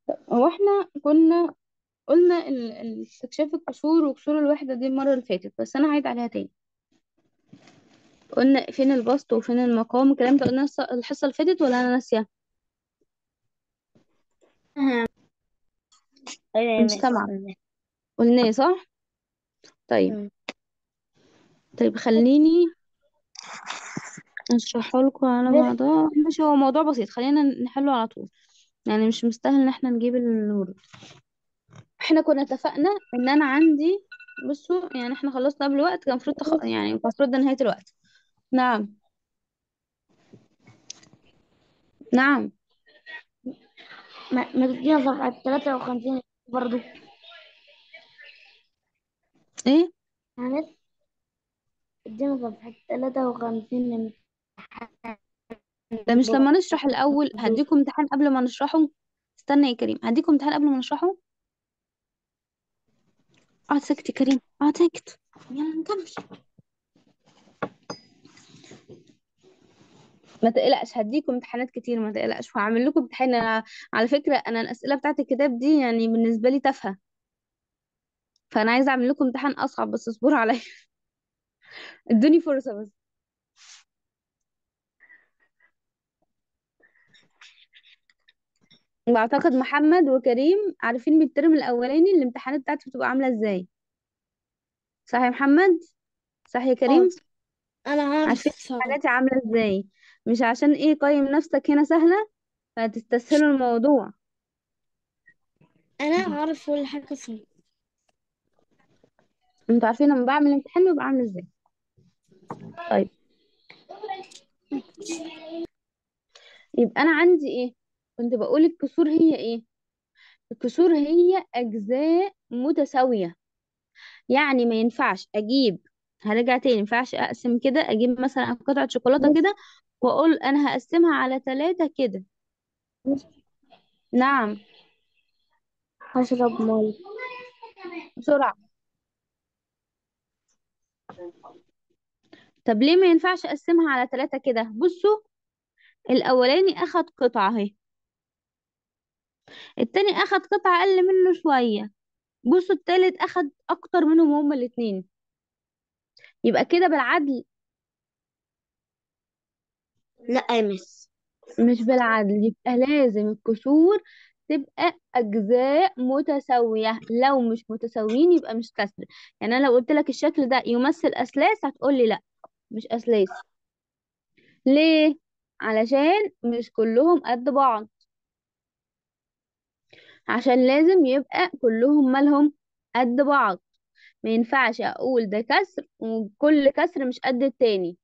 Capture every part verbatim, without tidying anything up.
هو احنا كنا قلنا ال- ال- استكشاف الكسور وكسور الوحدة دي المرة اللي فاتت، بس انا هعيد عليها تاني. قلنا فين البسط وفين المقام، الكلام ده قلنا الص- الحصة اللي فاتت ولا انا ناسية؟ أها. أيوة يا مش مس سامعة. قلنا. قلناه صح؟ طيب. أمم. طيب خليني اشرحه لكم على بس بعضها. مش هو موضوع بسيط، خلينا نحله على طول. يعني مش مستاهل ان احنا نجيب الورد. احنا كنا اتفقنا ان انا عندي، بصوا يعني احنا خلصنا قبل الوقت، كان المفروض تخ... يعني المفروض ده نهاية الوقت. نعم. نعم. ما ما تدينا صفحة ثلاثة وخمسين برضو. ايه يا مس ادينا صفحة ثلاثة وخمسين من ده؟ مش لما نشرح الاول برضو. هديكم امتحان قبل ما نشرحه؟ استنى يا كريم، هديكم امتحان قبل ما نشرحه. اقعد ساكت يا كريم، اقعد ساكت. يلا نكمل. ما تقلقش، هديكم امتحانات كتير، ما تقلقش، وهعمل لكم امتحان. انا على فكرة انا الاسئلة بتاعت الكتاب دي يعني بالنسبة لي تافهة، فانا عايزة اعمل لكم امتحان اصعب، بس اصبروا عليا. ادوني فرصة بس. واعتقد محمد وكريم عارفين من الترم الاولاني الامتحانات بتاعتي بتبقى عاملة ازاي. صح يا محمد؟ صح يا اه، كريم؟ انا عارفين عارفة. امتحاناتي عاملة ازاي. مش عشان ايه قيم نفسك هنا سهلة فتستسهلوا الموضوع. انا عارف كل حاجة صح. انتوا عارفين لما بعمل امتحان بيبقى عامل ازاي. طيب. يبقى انا عندي ايه؟ كنت بقول الكسور هي ايه؟ الكسور هي اجزاء متساوية. يعني ما ينفعش اجيب، هرجع تاني، ما ينفعش اقسم كده، اجيب مثلا قطعة شوكولاتة بس كده واقول انا هقسمها على ثلاثة كده. بس نعم. هشرب مي. بسرعة. طب ليه ما ينفعش اقسمها على ثلاثة كده؟ بصوا، الاولاني اخد قطعة اهي، التاني اخد قطعة اقل منه شوية، بصوا التالت اخد اكتر منهم هما الاتنين. يبقى كده بالعدل؟ لا يا مس. مش بالعدل، يبقى لازم الكسور تبقى اجزاء متساوية. لو مش متساويين يبقى مش كسر. يعني انا لو قلت لك الشكل ده يمثل اثلاث هتقول لي لا، مش اثلاث. ليه؟ علشان مش كلهم قد بعض، عشان لازم يبقى كلهم مالهم قد بعض. ما ينفعش اقول ده كسر وكل كسر مش قد التاني.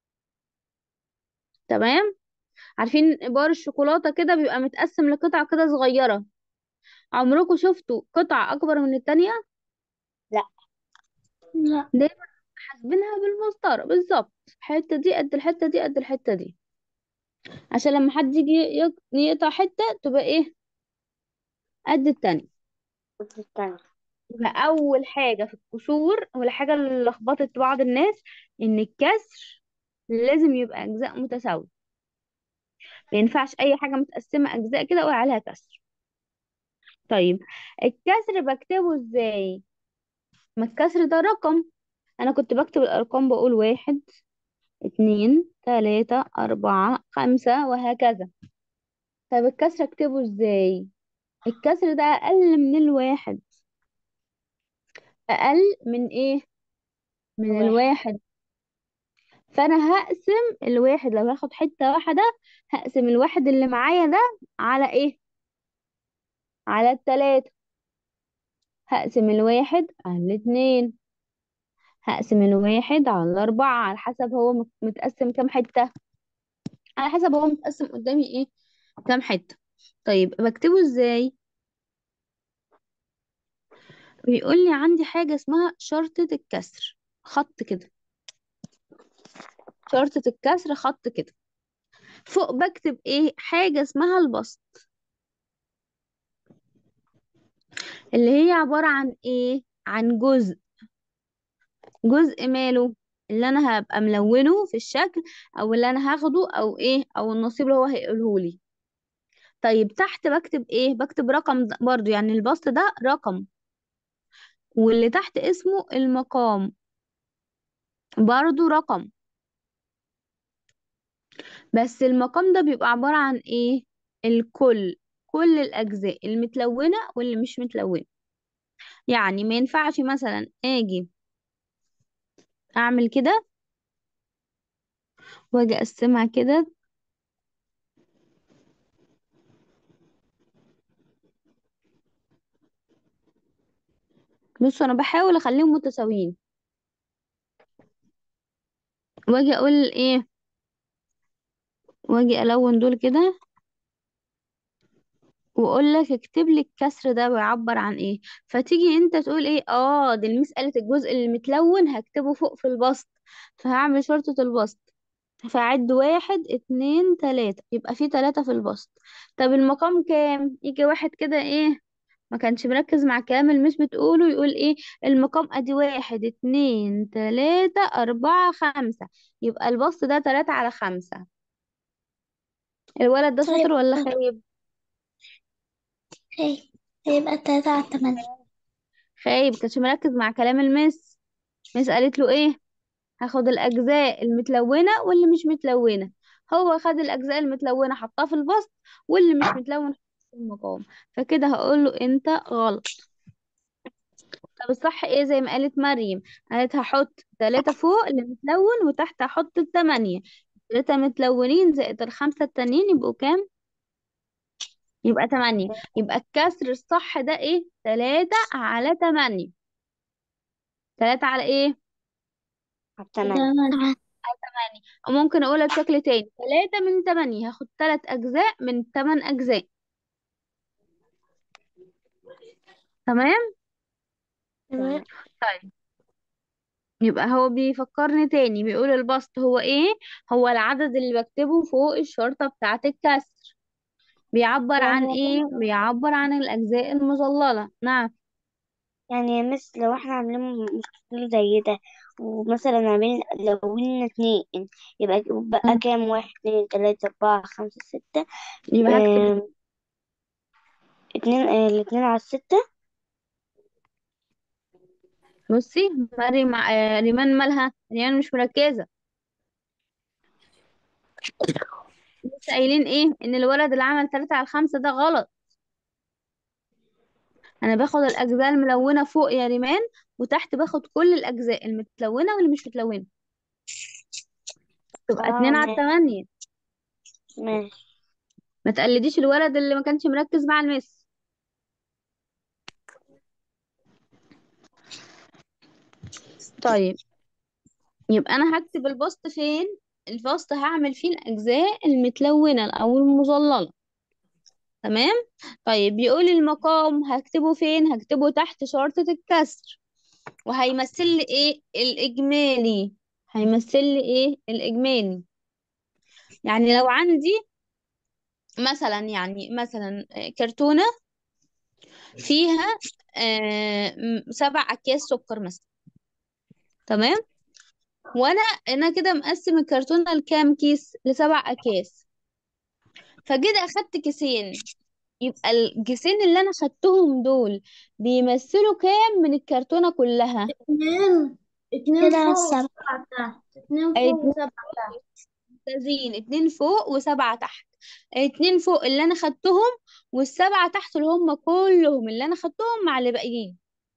تمام. عارفين بار الشوكولاتة كده بيبقى متقسم لقطع كده صغيرة؟ عمركم شفتوا قطع اكبر من التانية؟ لا. لا. دايما حاسبينها بالمسطرة بالظبط، الحتة دي قد الحتة دي قد الحتة دي، عشان لما حد يجي يق- يقطع حتة تبقى ايه؟ قد التانية. استنى. يبقى اول حاجة في الكسور، اول حاجة اللي لخبطت بعض الناس، ان الكسر لازم يبقى اجزاء متساوية. ما ينفعش اي حاجة متقسمة اجزاء كده اقول عليها كسر. طيب، الكسر بكتبه ازاي؟ ما الكسر ده رقم، انا كنت بكتب الارقام بقول واحد، اتنين، تلاتة، اربعة، خمسة، وهكذا. طب الكسر اكتبه ازاي؟ الكسر ده اقل من الواحد. اقل من ايه؟ من واحد. الواحد. فانا هقسم الواحد، لو هاخد حتة واحدة هقسم الواحد اللي معايا ده على ايه؟ على التلاتة. هقسم الواحد على الاتنين، هقسم الواحد على الاربعة، على حسب هو مت- متقسم كام حتة، على حسب هو متقسم قدامي ايه، كام حتة. طيب بكتبه ازاي؟ بيقول لي عندي حاجة اسمها شرطة الكسر، خط كده، شرطة الكسر خط كده. فوق بكتب ايه؟ حاجة اسمها البسط، اللي هي عبارة عن ايه؟ عن جزء. جزء ماله؟ اللي انا هبقى ملونه في الشكل، او اللي انا هاخده، او ايه، او النصيب اللي هو هيقوله لي. طيب تحت بكتب ايه؟ بكتب رقم د- برضو، يعني البسط ده رقم، واللي تحت اسمه المقام برضو رقم. بس المقام ده بيبقى عبارة عن ايه؟ الكل، كل الأجزاء المتلونة واللي مش متلونة. يعني ما ينفعش مثلا اجي اعمل كده واجي اقسمها كده. بصوا انا بحاول اخليهم متساويين، واجي اقول ايه، واجي الون دول كده واقول لك اكتب لي الكسر ده بيعبر عن ايه. فتيجي انت تقول ايه، اه دي الميس قالت الجزء اللي متلون هكتبه فوق في البسط، فهعمل شرطة البسط. فأعد واحد اتنين تلاتة، يبقى في تلاتة في البسط. طب المقام كام؟ يجي واحد كده ايه ما كانش مركز مع الكلام اللي مش بتقوله، يقول ايه المقام؟ ادي واحد اتنين تلاتة اربعة خمسة، يبقى البسط ده تلاتة على خمسة. الولد ده شاطر طيب. ولا خايب؟ هي هيبقى تلاتة على تمانية. خايب، كانش مركز مع كلام المس. مس قالت له ايه؟ هاخد الاجزاء المتلونة واللي مش متلونة. هو خد الاجزاء المتلونة حطها في البسط، واللي مش متلون حطها في المقام. فكده هقول له انت غلط. طب الصح ايه؟ زي ما قالت مريم، قالت هحط تلاتة فوق اللي متلون وتحت هحط التمانية. تلاتة متلونين زائد الخمسة التانيين يبقوا كام؟ يبقى تمانية. يبقى الكسر الصح ده ايه؟ تلاتة على تمانية. تلاتة على ايه؟ تمام. وممكن اقولها بشكل تاني، تلاتة من تمانية، هاخد تلات اجزاء من تمن اجزاء. تمام. تمام. طيب يبقى هو بيفكرني تاني، بيقول البسط هو ايه؟ هو العدد اللي بكتبه فوق الشرطة بتاعة الكسر. بيعبر عن يعني ايه؟ بيعبر عن الاجزاء المظللة. نعم. يعني يا مس، لو احنا عاملين مستطيل زي ده، ومثلا عاملين لو قلنا اتنين، يبقى بقى مم. كام؟ واحد اتنين تلاتة أربعة خمسة ستة. يبقى هكتب اه اتنين، اه الاتنين على الستة. بصي مريم، آه، ريمان مالها؟ ريمان مش مركزة. لسه قايلين ايه؟ ان الولد اللي عمل تلاتة على الخمسة ده غلط. انا باخد الاجزاء الملونة فوق يا ريمان، وتحت باخد كل الاجزاء المتلونة واللي مش متلونة. تبقى اه اتنين على ماشي. التمانية. ماشي. ما تقلديش الولد اللي ما كانش مركز مع المس. طيب يبقى انا هكتب البسط فين؟ البسط هعمل فيه الاجزاء المتلونة او المظللة. تمام. طيب بيقول المقام هكتبه فين؟ هكتبه تحت شرطة الكسر. وهيمثل لي ايه؟ الاجمالي. هيمثل لي ايه؟ الاجمالي. يعني لو عندي مثلا، يعني مثلا آه، كرتونة فيها آه، م- سبع اكياس سكر مثلا. تمام. وانا انا كده مقسم الكرتونة لكام كيس؟ لسبع اكياس. فجيت اخدت كيسين، يبقى الكيسين اللي انا خدتهم دول بيمثلوا كام من الكرتونة كلها؟ اتنين اتنين كده فوق سبعة وسبعة تحت. اتنين فوق اتنين وسبعة تحت. ممتازين، اتنين فوق وسبعة تحت. اتنين فوق اللي انا خدتهم، والسبعة تحت اللي هم كلهم اللي انا خدتهم مع اللي باقيين.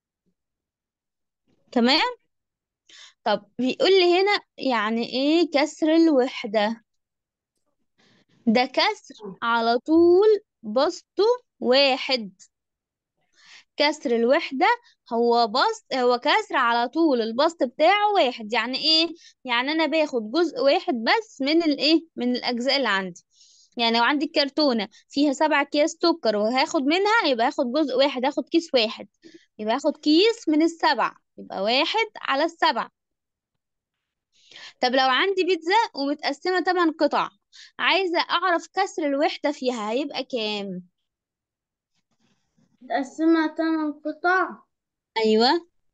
تمام. طب بيقول لي هنا يعني ايه كسر الوحدة؟ ده كسر على طول بسطه واحد. كسر الوحدة هو بسط، هو كسر على طول البسط بتاعه واحد. يعني ايه؟ يعني انا باخد جزء واحد بس من الايه، من الاجزاء اللي عندي. يعني لو عندي كرتونة فيها سبع اكياس سكر وهاخد منها، يبقى هاخد جزء واحد، هاخد كيس واحد. يبقى هاخد كيس من السبع، يبقى واحد على السبع. طب لو عندي بيتزا ومتقسمة تمن قطع، عايزة اعرف كسر الوحدة فيها هيبقى كام؟ متقسمة تمن قطع. ايوه.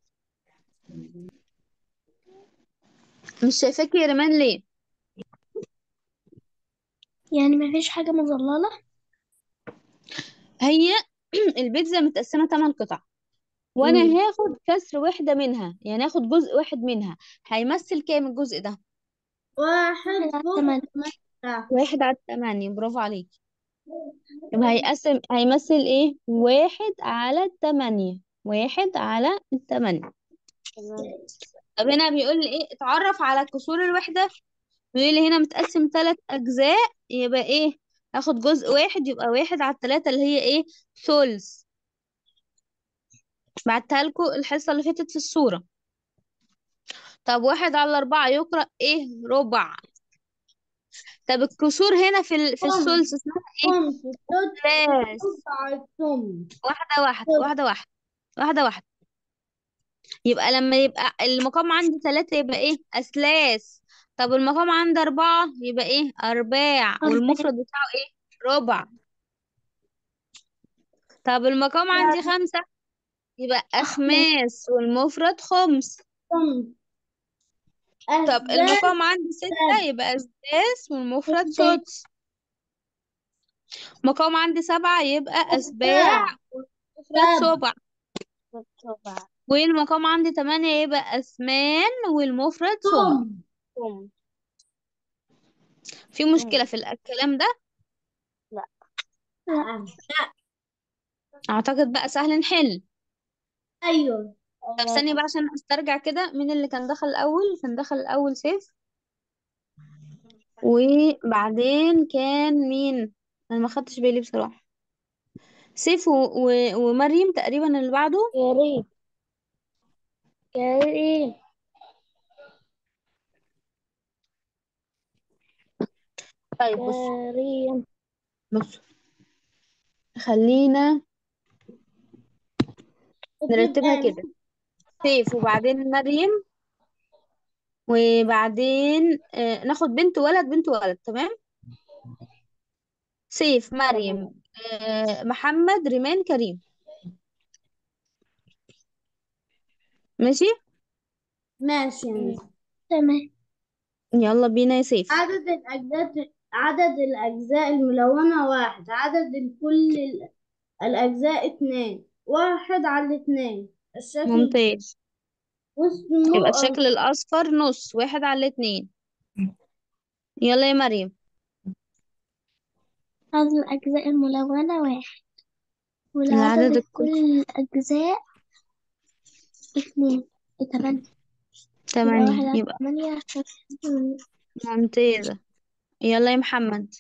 مش شايفاكي يا ريمان ليه؟ يعني مفيش حاجة مظللة. هي البيتزا متقسمة ثمان قطع، وانا مم. هاخد كسر واحدة منها، يعني هاخد جزء واحد منها. هيمثل كام الجزء ده؟ واحد على فوق تمانية. تحت. واحد على التمانية، برافو عليك. يبقى هيقسم هيمثل ايه؟ واحد على التمانية. واحد على التمانية. تمام. طب هنا بيقول لي ايه؟ اتعرف على كسور الوحدة. بيقول لي هنا متقسم ثلاث اجزاء، يبقى ايه؟ هاخد جزء واحد، يبقى واحد على التلاتة اللي هي ايه؟ ثلث. بعتها لكم الحصة اللي فاتت في الصورة. طب واحد على أربعة يقرأ ايه؟ ربع. طب الكسور هنا في ال... في خمس. الثلث اسمها ايه؟ خمس ست. ثلاث. سبعة ثمن. واحدة واحدة واحدة واحدة واحدة واحدة. يبقى لما يبقى المقام عندي ثلاثة يبقى ايه؟ أثلاث. طب المقام عندي أربعة يبقى ايه؟ أرباع، أربعة. والمفرد بتاعه ايه؟ ربع. طب المقام عندي خمسة يبقى أخمس. أخماس، والمفرد خمس. خمس. طب أسداد. المقام عندي ستة سبع. يبقى أسداس، والمفرد سدس. سدس. مقام عندي سبعة يبقى أسباع، أسباع. والمفرد سبع. سبع. سبع. والمقام عندي تمانية يبقى أثمان، والمفرد ثمن. ثم. ثم. في ثم. مشكلة في الكلام ده؟ لا. لا. أعتقد بقى سهل نحل. أيوه. طب ثانية بقى عشان أسترجع كده، مين اللي كان دخل الأول؟ كان دخل الأول سيف، وبعدين كان مين؟ أنا ما خدتش بالي بصراحة. سيف و... و... ومريم تقريبا اللي بعده. يا ريت. يا ريت. طيب بص، كريم. بص خلينا نرتبها وتبقى كده. سيف وبعدين مريم، وبعدين آه ناخد بنت ولد بنت ولد، تمام. سيف، تمام. مريم، آه محمد، ريمان، كريم. ماشي. ماشي يا مس. تمام. يلا بينا يا سيف. عدد الأجزاء عدد الأجزاء الملونة واحد. عدد كل ال- الأجزاء اتنين. واحد على اتنين. الشكل ممتاز. يبقى واسمه الشكل أربعة. الأصفر نص، واحد على الاتنين. يلا يا مريم. عدد الأجزاء الملونة واحد، العدد والعدد الكل كل الأجزاء اتنين. تمانية. يبقى تمانية. واحد على يبقى تمانية. ممتازة. يلا يا محمد.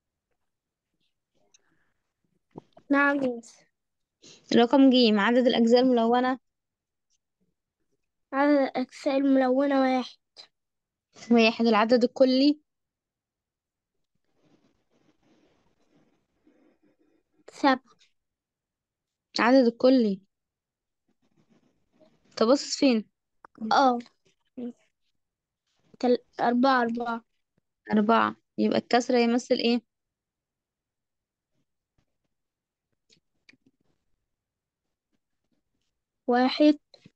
نعم ميس. رقم جيم، عدد الأجزاء الملونة. عدد الأجزاء الملونة واحد. واحد. العدد الكلي. سبعة. العدد الكلي تبص فين؟ اه. تل... أربعة. أربعة. أربعة. يبقى الكسرة يمثل ايه؟ واحد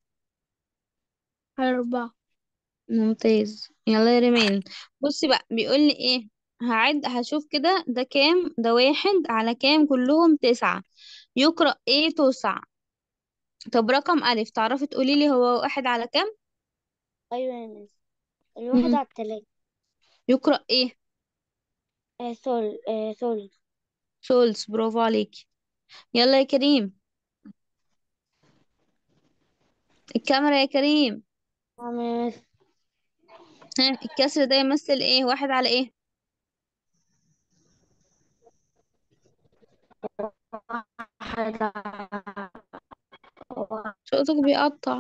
على أربعة. ممتاز. يلا يا ريمان. بصي بقى بيقول لي ايه. هعد هشوف كده، ده كام؟ ده واحد على كام؟ كلهم تسعة. يقرأ ايه؟ تسع. طب رقم ألف، تعرفي تقولي لي هو واحد على كام؟ أيوة يا ميس. الواحد مم. على التلاتة. يقرأ ايه؟ آه سوري. آه سوري. سولز، برافو عليكي. يلا يا كريم. الكاميرا يا كريم. نعم يا ميس. ها، الكسر ده يمثل ايه؟ واحد على ايه؟ واحد على صوتك بيقطع.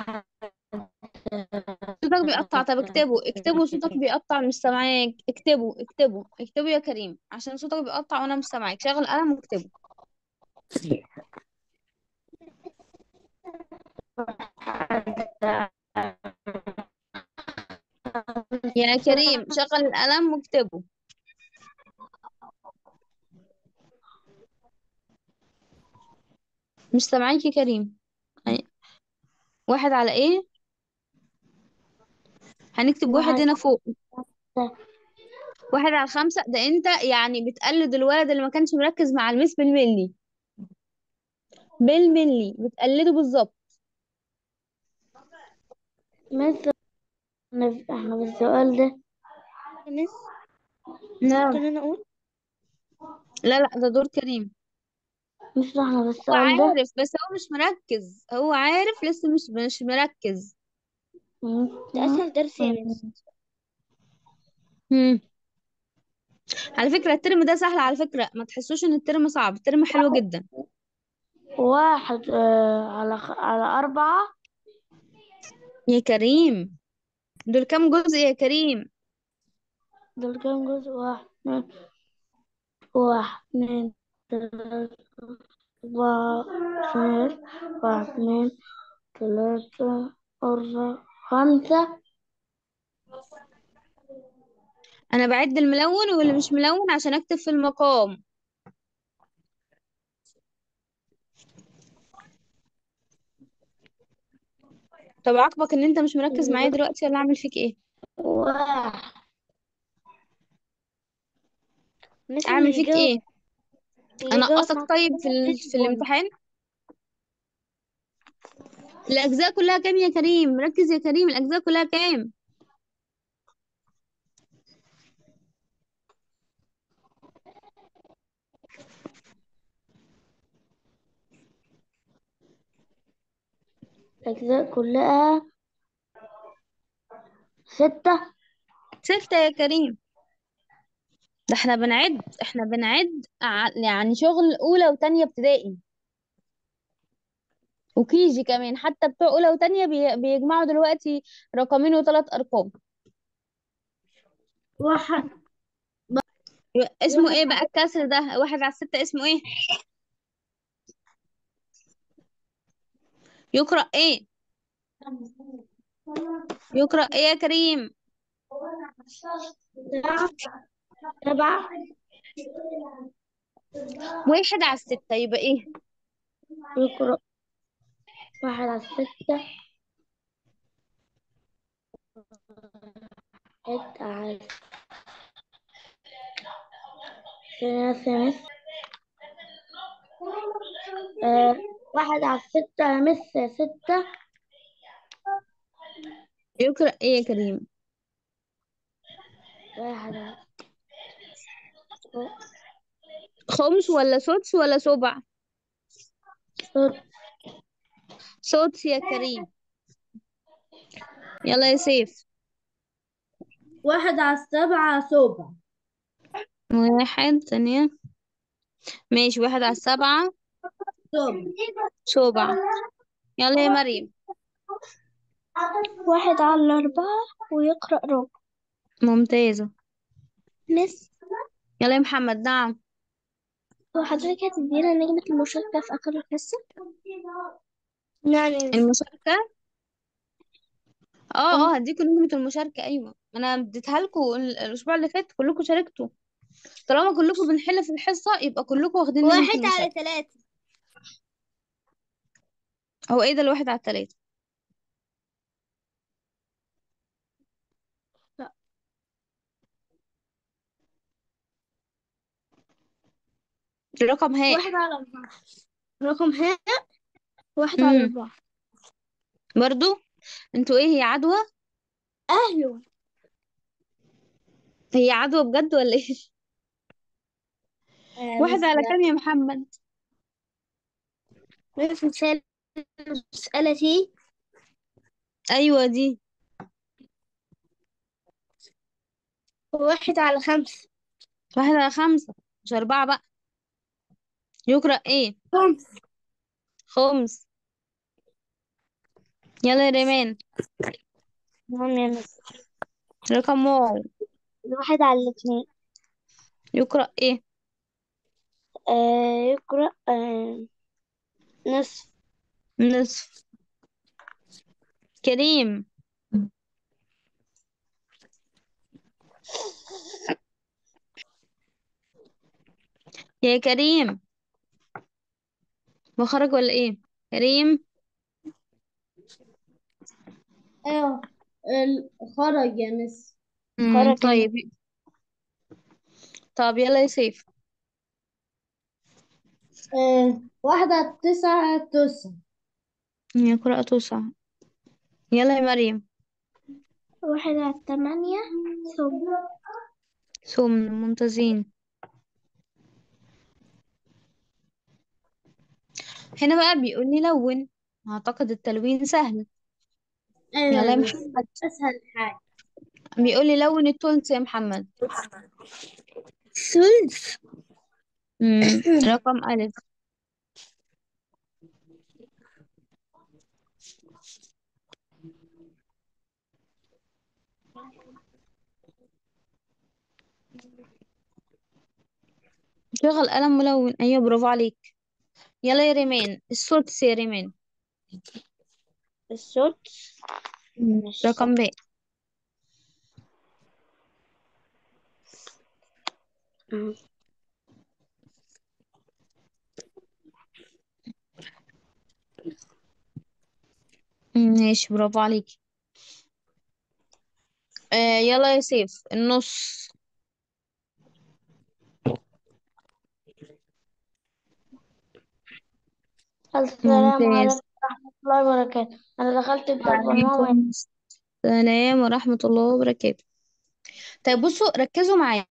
صوتك بيقطع. طب اكتبوا اكتبوا، صوتك بيقطع مش سامعاك. اكتبوا اكتبوا اكتبوا يا كريم، عشان صوتك بيقطع وانا مش سامعاك. شغل قلم واكتبوا. يا كريم شغل القلم واكتبوا. مش سامعاك يا كريم. أي- واحد على ايه؟ هنكتب واحد واحد هنا فوق. على واحد على خمسة ده انت يعني بتقلد الولد اللي ما كانش مركز مع الميس بالملي. بالملي بتقلده بالظبط. مثلا احنا بالسؤال ده. مس، نعم. ممكن انا اقول؟ لا لا، ده دور كريم. مش احنا هو بالسؤال ده. عارف بس هو مش مركز، هو عارف لسه مش مش مركز. ده اسهل درس يا مس. مم. على فكرة الترم ده سهل، على فكرة ما تحسوش ان الترم صعب، الترم حلو جدا. واحد آه على خ... على أربعة. يا كريم، دول كام جزء يا كريم؟ دول كام جزء؟ واحد اتنين، واحد اتنين تلاتة أربعة، خمسة، واحد اتنين تلاتة أربعة خمسة. انا بعد الملون واللي مش ملون عشان اكتب في المقام. طب عاقبك ان انت مش مركز معايا دلوقتي ولا اعمل فيك ايه؟ واحد. الناس اللي اعمل فيك يجاوب ايه؟ اللي يجاوب انقصك مع طيب في كلمة ال... مفيش في بونت. الامتحان. الاجزاء كلها كام يا كريم؟ ركز يا كريم، الاجزاء كلها كام؟ الأجزاء كلها ستة. ستة يا كريم. ده احنا بنعد، احنا بنعد ع- يعني شغل اولى وتانية ابتدائي وكيجي كمان، حتى بتوع اولى وتانية بي... بيجمعوا دلوقتي رقمين وثلاث ارقام. واحد. يبقى اسمه واحد ايه بقى الكسر ده؟ واحد على الستة اسمه ايه؟ يقرأ ايه؟ يقرأ ايه يا كريم؟ سبعة. سبعة. واحد على الستة يبقى ايه؟ يقرأ واحد على ستة. واحد على ثلاثة. آه واحد على ستة مس ستة. يقرأ ايه يا كريم؟ واحد على خمس ولا سدس ولا سبع؟ ستة. سدس يا كريم. يلا يا سيف. واحد على السبعة سبع. واحد ثانية. ماشي، واحد على السبعة سبع. سبع. يلا يا مريم. واحد على أربعة ويقرأ ربع. ممتازة. مس، يلا يا محمد. نعم. هو حضرتك هتدينا نجمة المشاركة في آخر الحصة؟ نعم يا مس. المشاركة. اه اه هديكوا نجمة المشاركة، ايوه انا اديتها لكم ال- الاسبوع اللي فات، كلكم شاركتوا. طالما كلكم بنحل في الحصة يبقى كلكم واخدين نجمة واحد على المشاركة. ثلاثة. هو ايه ده الواحد على التلاتة؟ لا. الرقم هاء. واحد على أربعة. رقم هاء. واحد على امم أربعة. برضو. انتوا ايه، هي عدوى؟ أهله. هي عدوى بجد ولا ايه؟ آه واحد مس على لا. كام يا محمد؟ مس مثال مسألتي. ايوه دي. واحد على خمسة. واحد على خمسة، مش أربعة بقى. يقرأ ايه؟ خمسة. خمس. يلا يا ريمان. نعم يا مس. رقم واو. واحد على الاثنين. يقرأ ايه؟ آه يقرأ آه نصف. نصف. كريم. يا كريم، مخرج ولا ايه؟ كريم. ايوه. ال- خرج يا مس. امم خرج يا مس. طيب. طب يلا يا سيف. آه واحد على تسعة تسعة. هي قراءة توسع. يلا يا مريم. واحد على تمانية ثم. ثم ممتازين. هنا بقى بيقول لي لون. اعتقد التلوين سهل. يلا يا أيوة بس محمد. أسهل حاجة. بيقول لي لون التونس يا محمد. ثلث. مم. رقم ألف. شغل قلم ملون، أيوة برافو عليك. يلا يا ريمان، السدس يا ريمان. السدس. مم. مش رقم باء. صح. مم، ماشي برافو عليك. آه يلا يا سيف، النص. السلام ممتاز. عليكم ورحمة الله وبركاته. أنا دخلت باب ماما. وعليكم السلام ورحمة الله وبركاته. طيب بصوا ركزوا معايا.